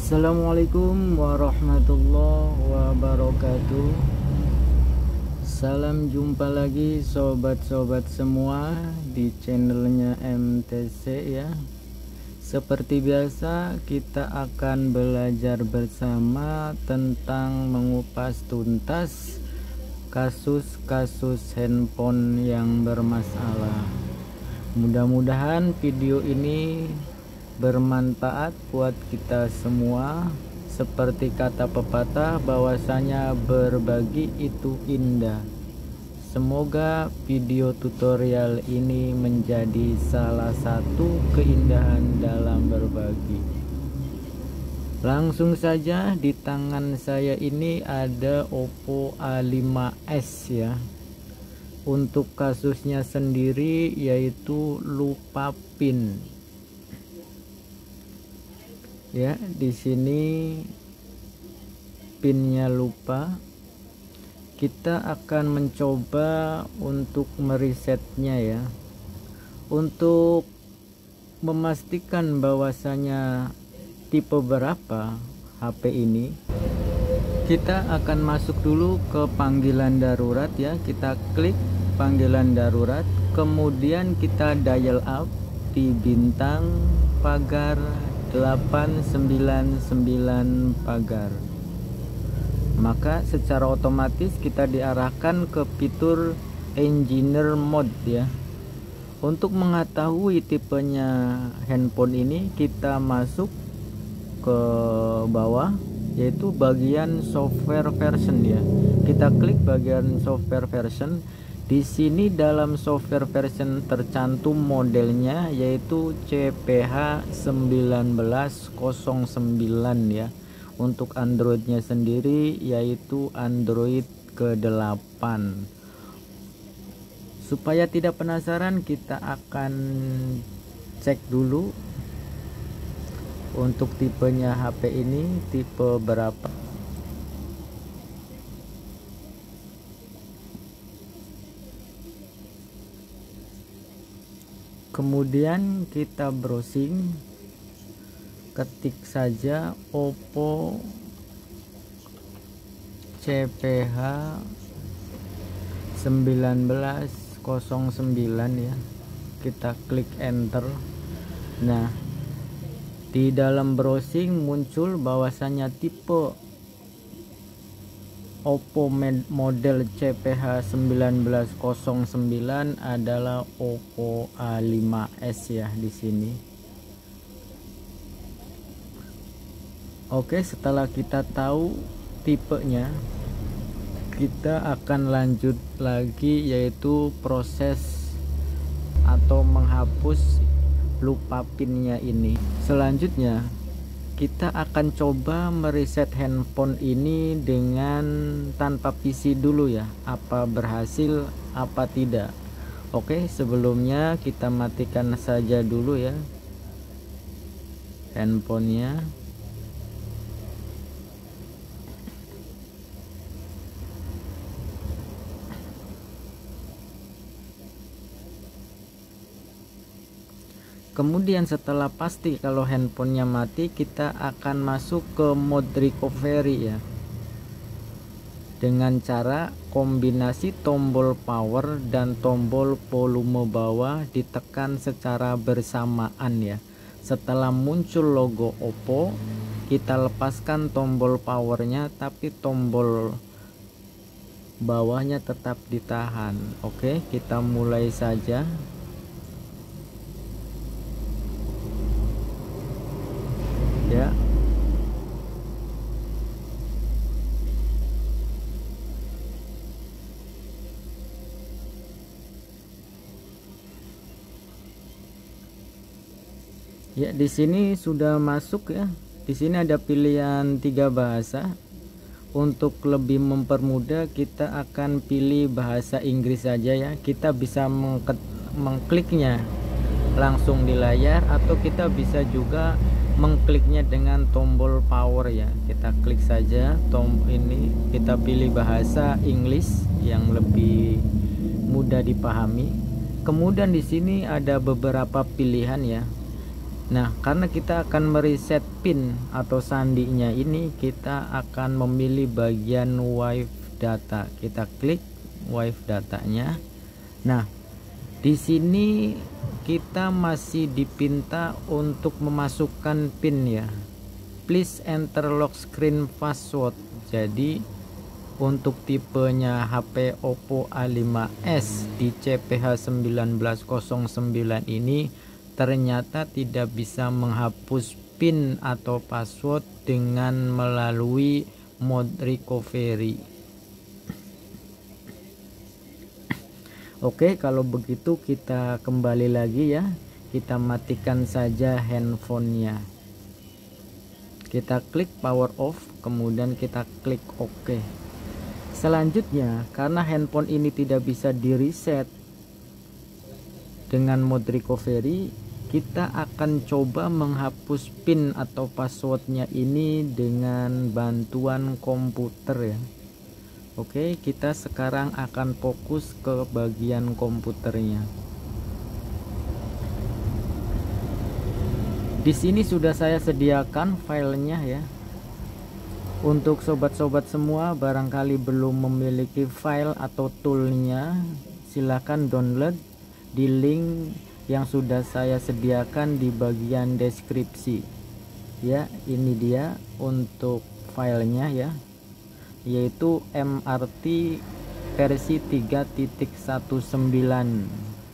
Assalamualaikum warahmatullahi wabarakatuh. Salam jumpa lagi sobat-sobat semua di channelnya MTC ya. Seperti biasa kita akan belajar bersama tentang mengupas tuntas kasus-kasus handphone yang bermasalah. Mudah-mudahan video ini bermanfaat buat kita semua. Seperti kata pepatah bahwasanya berbagi itu indah. Semoga video tutorial ini menjadi salah satu keindahan dalam berbagi. Langsung saja, di tangan saya ini ada Oppo A5s ya. Untuk kasusnya sendiri yaitu lupa PIN. Ya, di sini pinnya lupa. Kita akan mencoba untuk meresetnya ya. Untuk memastikan bahwasanya tipe berapa HP ini, kita akan masuk dulu ke panggilan darurat ya. Kita klik panggilan darurat, kemudian kita dial up di bintang pagar 899 pagar. Maka secara otomatis kita diarahkan ke fitur engineer mode ya. Untuk mengetahui tipenya handphone ini, kita masuk ke bawah yaitu bagian software version ya. Kita klik bagian software version. Di sini dalam software version tercantum modelnya yaitu CPH 1909 ya. Untuk Androidnya sendiri yaitu Android ke-8. Supaya tidak penasaran, kita akan cek dulu untuk tipenya HP ini tipe berapa. Kemudian kita browsing, ketik saja Oppo CPH 1909 ya. Kita klik enter. Nah, di dalam browsing muncul bahwasanya tipe Oppo model CPH 1909 adalah Oppo A5s ya di sini. Oke, setelah kita tahu tipenya, kita akan lanjut lagi yaitu proses atau menghapus lupa pinnya ini. Selanjutnya kita akan coba mereset handphone ini dengan tanpa PC dulu ya. Apa berhasil apa tidak. Oke, sebelumnya kita matikan saja dulu ya handphonenya. Kemudian setelah pasti kalau handphonenya mati, kita akan masuk ke mode recovery ya. Dengan cara kombinasi tombol power dan tombol volume bawah ditekan secara bersamaan ya. Setelah muncul logo Oppo, kita lepaskan tombol powernya tapi tombol bawahnya tetap ditahan. Oke, kita mulai saja. Ya, ya di sini sudah masuk ya. Di sini ada pilihan 3 bahasa. Untuk lebih mempermudah, kita akan pilih bahasa Inggris saja ya. Kita bisa mengkliknya langsung di layar, atau kita bisa juga mengkliknya dengan tombol power ya. Kita klik saja tombol ini, kita pilih bahasa Inggris yang lebih mudah dipahami. Kemudian di sini ada beberapa pilihan ya. Nah, karena kita akan mereset pin atau sandinya ini, kita akan memilih bagian wifi data. Kita klik wifi datanya. Nah, di sini kita masih dipinta untuk memasukkan pin ya. Please enter lock screen password. Jadi untuk tipenya HP Oppo A5s di CPH1909 ini ternyata tidak bisa menghapus pin atau password dengan melalui mode recovery. Oke, kalau begitu kita kembali lagi ya. Kita matikan saja handphonenya. Kita klik power off, kemudian kita klik OK. Selanjutnya, karena handphone ini tidak bisa di reset dengan mode recovery, kita akan coba menghapus pin atau passwordnya ini dengan bantuan komputer ya. Oke, kita sekarang akan fokus ke bagian komputernya. Di sini sudah saya sediakan filenya ya. Untuk sobat-sobat semua, barangkali belum memiliki file atau toolnya, silahkan download di link yang sudah saya sediakan di bagian deskripsi. Ya, ini dia untuk filenya ya, yaitu MRT versi 3.19.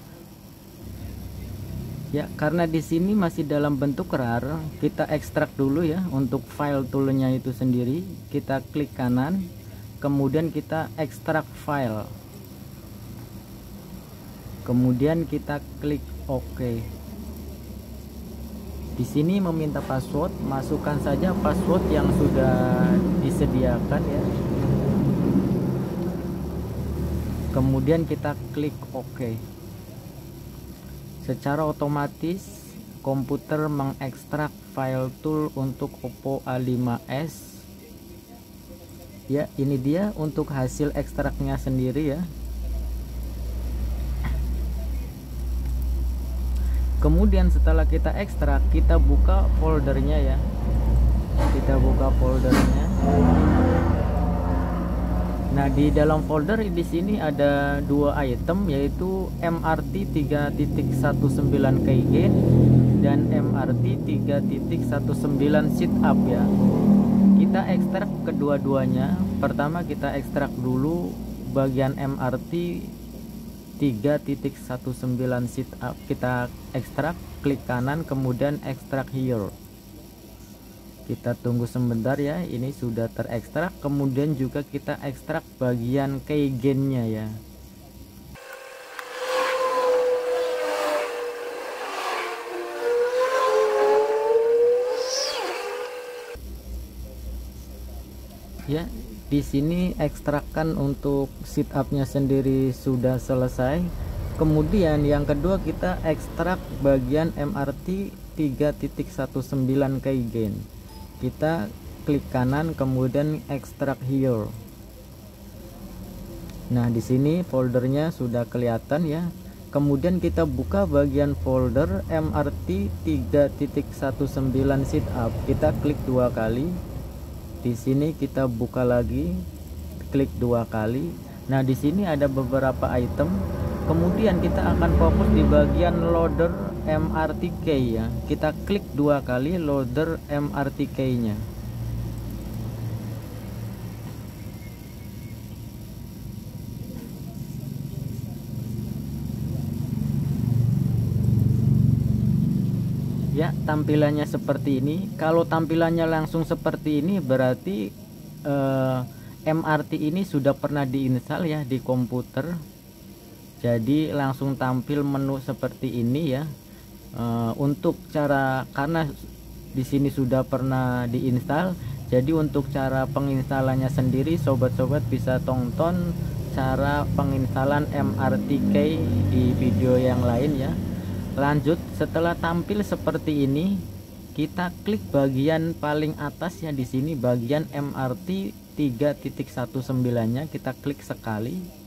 Ya, karena di sini masih dalam bentuk RAR, kita ekstrak dulu ya untuk file toolnya itu sendiri. Kita klik kanan, kemudian kita ekstrak file, kemudian kita klik OK. Di sini meminta password, masukkan saja password yang sudah disediakan ya. Kemudian kita klik OK. Secara otomatis komputer mengekstrak file tool untuk Oppo A5s. Ya, ini dia untuk hasil ekstraknya sendiri ya. Kemudian setelah kita ekstrak, kita buka foldernya ya. Kita buka foldernya. Nah, di dalam folder di sini ada dua item, yaitu MRT 3.19 keygen dan MRT 3.19 setup ya. Kita ekstrak kedua-duanya. Pertama kita ekstrak dulu bagian MRT 3.19 setup. Kita ekstrak, klik kanan, kemudian ekstrak here. Kita tunggu sebentar ya, ini sudah terekstrak. Kemudian juga kita ekstrak bagian keygennya ya. Ya, di sini ekstrakan untuk setupnya sendiri sudah selesai. Kemudian yang kedua kita ekstrak bagian MRT 3.19 keygen. Kita klik kanan, kemudian ekstrak here. Nah, di sini foldernya sudah kelihatan ya. Kemudian kita buka bagian folder MRT 3.19 setup. Kita klik dua kali. Di sini kita buka lagi, klik dua kali. Nah, di sini ada beberapa item. Kemudian kita akan fokus di bagian loader MRT key ya. Kita klik dua kali loader MRT key-nya. Ya, tampilannya seperti ini. Kalau tampilannya langsung seperti ini berarti MRT ini sudah pernah diinstal ya di komputer. Jadi langsung tampil menu seperti ini ya. Untuk cara, karena di sini sudah pernah diinstal, jadi untuk cara penginstalannya sendiri sobat-sobat bisa tonton cara penginstalan MRT key di video yang lain ya. Lanjut, setelah tampil seperti ini, kita klik bagian paling atas ya, di sini bagian MRT 3.19-nya, kita klik sekali.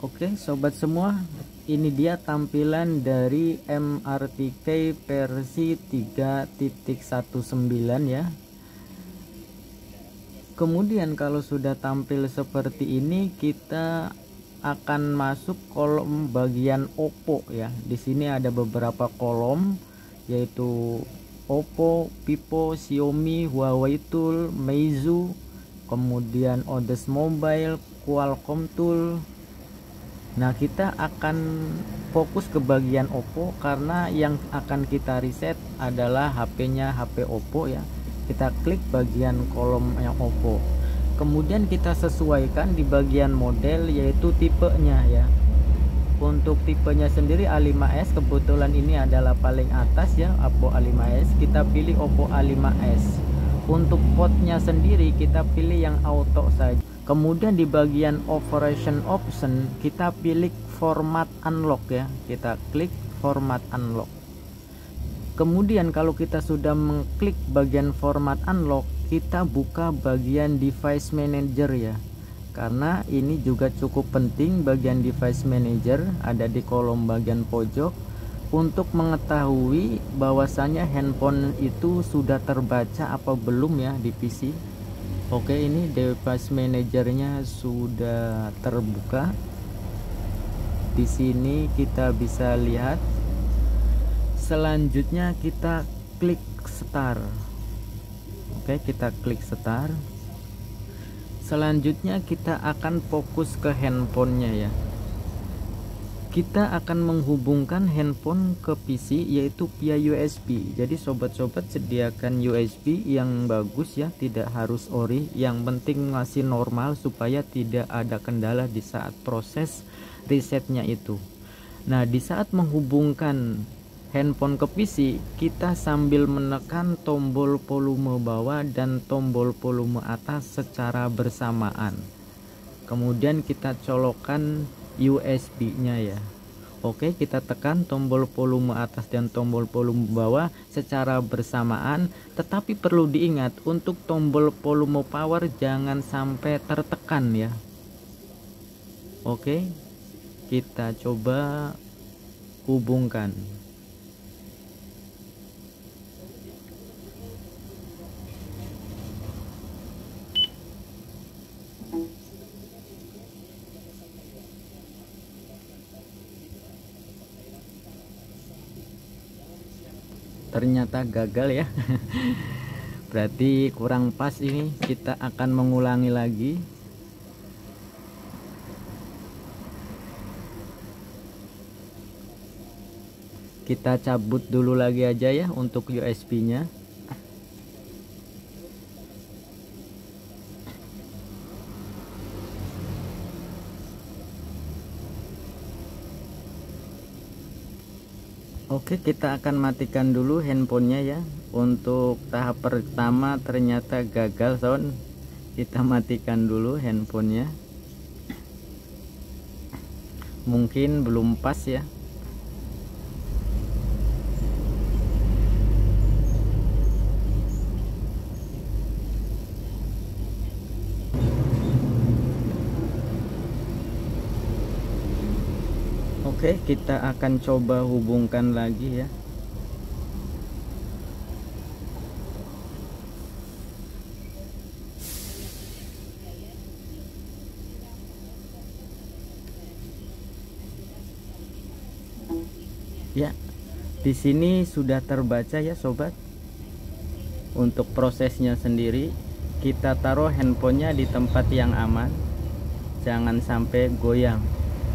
Oke sobat semua, ini dia tampilan dari MRTK versi 3.19 ya. Kemudian kalau sudah tampil seperti ini, kita akan masuk kolom bagian Oppo ya. Di sini ada beberapa kolom, yaitu Oppo, Vivo, Xiaomi, Huawei Tool, Meizu, kemudian Odes Mobile, Qualcomm Tool. Nah, kita akan fokus ke bagian Oppo karena yang akan kita reset adalah HP-nya HP Oppo ya. Kita klik bagian kolom yang Oppo. Kemudian kita sesuaikan di bagian model, yaitu tipenya ya. Untuk tipenya sendiri A5s, kebetulan ini adalah paling atas ya, Oppo A5s. Kita pilih Oppo A5s. Untuk portnya sendiri kita pilih yang auto saja. Kemudian di bagian operation option kita pilih format unlock ya. Kita klik format unlock. Kemudian kalau kita sudah mengklik bagian format unlock, kita buka bagian device manager ya. Karena ini juga cukup penting, bagian device manager ada di kolom bagian pojok untuk mengetahui bahwasanya handphone itu sudah terbaca apa belum ya di PC. Oke, ini device manajernya sudah terbuka. Di sini kita bisa lihat. Selanjutnya kita klik start. Oke, kita klik start. Selanjutnya kita akan fokus ke handphonenya ya. Kita akan menghubungkan handphone ke PC yaitu via USB. Jadi sobat-sobat sediakan USB yang bagus ya, tidak harus ori, yang penting masih normal supaya tidak ada kendala di saat proses resetnya itu. Nah, di saat menghubungkan handphone ke PC, kita sambil menekan tombol volume bawah dan tombol volume atas secara bersamaan. Kemudian kita colokkan USB-nya ya. Oke, kita tekan tombol volume atas dan tombol volume bawah secara bersamaan, tetapi perlu diingat untuk tombol volume power jangan sampai tertekan ya. Oke, kita coba hubungkan. Ternyata gagal ya. Berarti kurang pas ini, kita akan mengulangi lagi. Kita cabut dulu lagi aja ya untuk USB-nya. Oke, kita akan matikan dulu handphonenya ya. Untuk tahap pertama ternyata gagal sound. Kita matikan dulu handphonenya. Mungkin belum pas ya. Oke, kita akan coba hubungkan lagi ya. Ya, di sini sudah terbaca ya sobat. Untuk prosesnya sendiri, kita taruh handphonenya di tempat yang aman, jangan sampai goyang.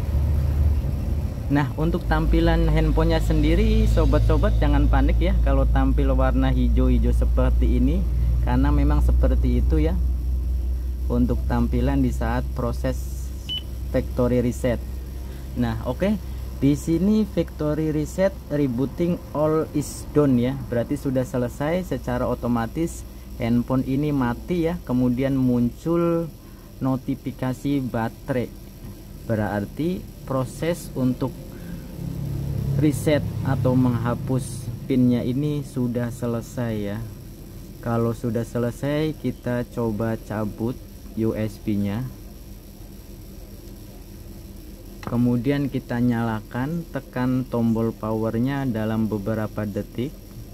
Nah, untuk tampilan handphonenya sendiri, sobat-sobat jangan panik ya kalau tampil warna hijau-hijau seperti ini, karena memang seperti itu ya untuk tampilan di saat proses factory reset. Nah, oke. Di sini factory reset rebooting all is done ya. Berarti sudah selesai, secara otomatis handphone ini mati ya. Kemudian muncul notifikasi baterai. Berarti proses untuk reset atau menghapus pinnya ini sudah selesai ya. Kalau sudah selesai, kita coba cabut USB-nya. Kemudian kita nyalakan, tekan tombol powernya dalam beberapa detik.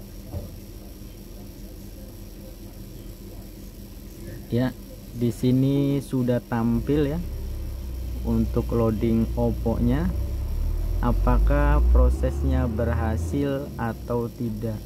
Ya, di sini sudah tampil ya untuk loading Oppo-nya. Apakah prosesnya berhasil atau tidak?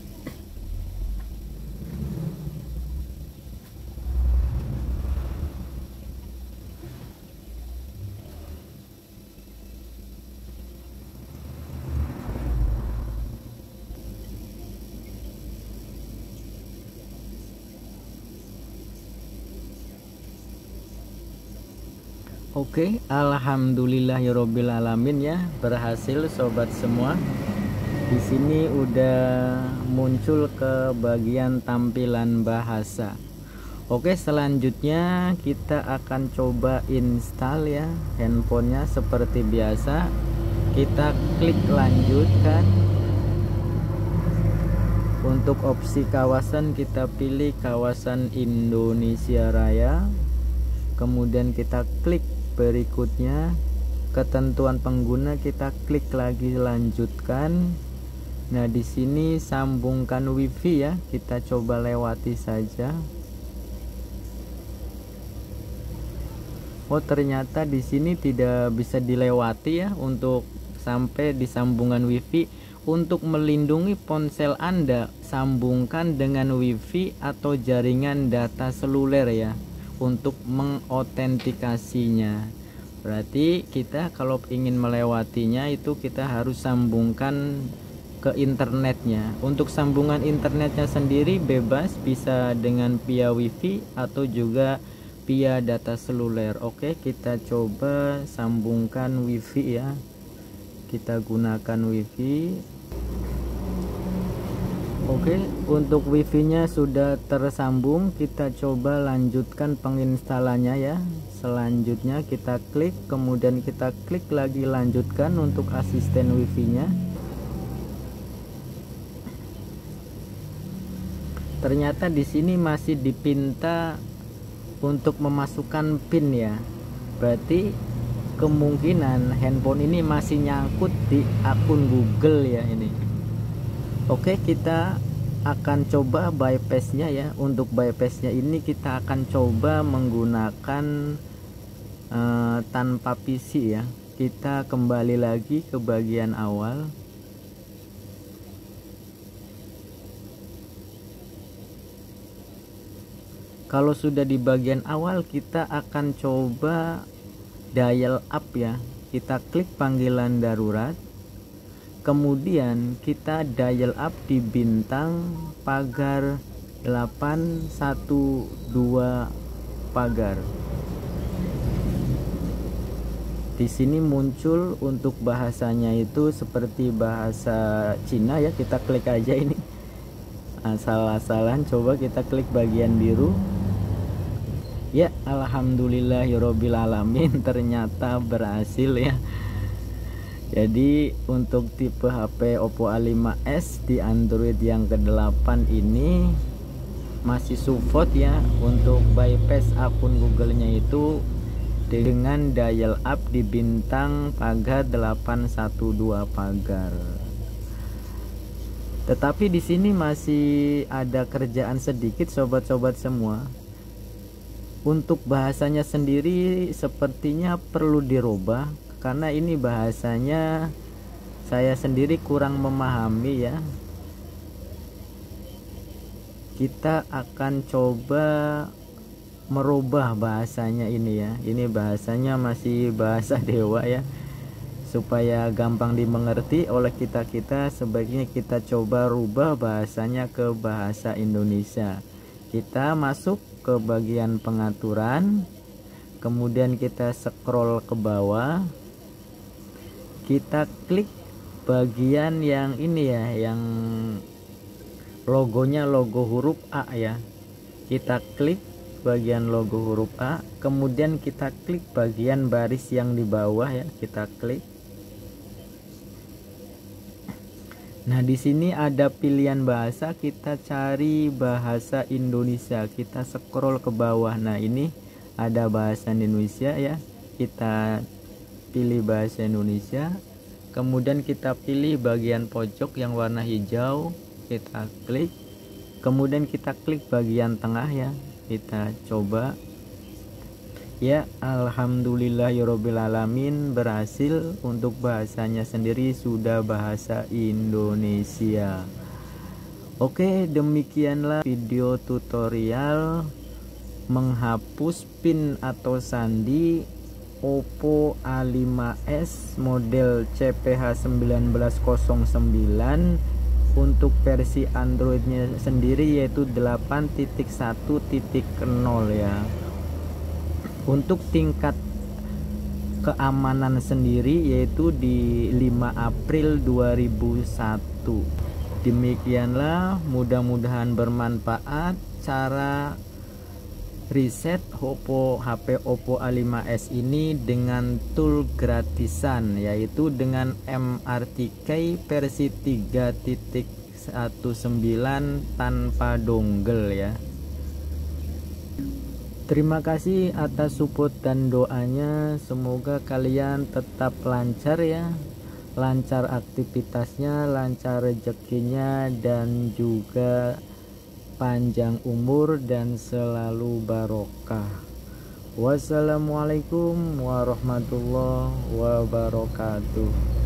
Oke, alhamdulillahirobbil alamin ya, berhasil sobat semua. Di sini udah muncul ke bagian tampilan bahasa. Oke, selanjutnya kita akan coba install ya handphonenya seperti biasa. Kita klik lanjutkan. Untuk opsi kawasan kita pilih kawasan Indonesia Raya. Kemudian kita klik berikutnya, ketentuan pengguna kita klik lagi lanjutkan. Nah, di sini sambungkan wifi ya, kita coba lewati saja. Oh, ternyata di sini tidak bisa dilewati ya untuk sampai di sambungan wifi. Untuk melindungi ponsel Anda, sambungkan dengan wifi atau jaringan data seluler ya, untuk mengautentikasinya. Berarti kita kalau ingin melewatinya itu kita harus sambungkan ke internetnya. Untuk sambungan internetnya sendiri bebas, bisa dengan via wifi atau juga via data seluler. Oke, kita coba sambungkan wifi ya. Kita gunakan wifi. Oke, untuk wifi-nya sudah tersambung. Kita coba lanjutkan penginstalannya ya. Selanjutnya kita klik, kemudian kita klik lagi lanjutkan untuk asisten wifi-nya. Ternyata di sini masih dipinta untuk memasukkan PIN ya. Berarti kemungkinan handphone ini masih nyangkut di akun Google ya ini. Oke, kita akan coba bypassnya ya. Untuk bypassnya ini kita akan coba menggunakan tanpa PC ya. Kita kembali lagi ke bagian awal. Kalau sudah di bagian awal, kita akan coba dial up ya. Kita klik panggilan darurat. Kemudian kita dial up di bintang pagar 812 pagar. Di sini muncul untuk bahasanya itu seperti bahasa Cina ya. Kita klik aja ini. Asal-asalan, coba kita klik bagian biru. Ya, alhamdulillahirobbil alamin, ternyata berhasil ya. Jadi untuk tipe HP Oppo A5s di Android yang ke-8 ini masih support ya untuk bypass akun Google-nya itu dengan dial up di bintang pagar 812 pagar. Tetapi di sini masih ada kerjaan sedikit sobat-sobat semua. Untuk bahasanya sendiri sepertinya perlu dirubah, karena ini bahasanya saya sendiri kurang memahami ya. Kita akan coba merubah bahasanya ini ya. Ini bahasanya masih bahasa dewa ya. Supaya gampang dimengerti oleh kita sebaiknya kita coba rubah bahasanya ke bahasa Indonesia. Kita masuk ke bagian pengaturan, kemudian kita scroll ke bawah. Kita klik bagian yang ini ya, yang logonya logo huruf A ya. Kita klik bagian logo huruf A, kemudian kita klik bagian baris yang di bawah ya, kita klik. Nah, di sini ada pilihan bahasa, kita cari bahasa Indonesia. Kita scroll ke bawah. Nah, ini ada bahasa Indonesia ya. Kita pilih bahasa Indonesia, kemudian kita pilih bagian pojok yang warna hijau, kita klik, kemudian kita klik bagian tengah ya, kita coba ya. Alhamdulillahirobbilalamin, berhasil. Untuk bahasanya sendiri sudah bahasa Indonesia. Oke, demikianlah video tutorial menghapus pin atau sandi Oppo A5s model CPH1909 untuk versi Androidnya sendiri yaitu 8.1.0 ya. Untuk tingkat keamanan sendiri yaitu di 5 April 2001. Demikianlah, mudah-mudahan bermanfaat cara reset HP Oppo A5s ini dengan tool gratisan, yaitu dengan MRTK versi 3.19 tanpa dongle ya. Terima kasih atas support dan doanya, semoga kalian tetap lancar ya, lancar aktivitasnya, lancar rezekinya, dan juga panjang umur dan selalu barokah. Wassalamualaikum warahmatullahi wabarakatuh.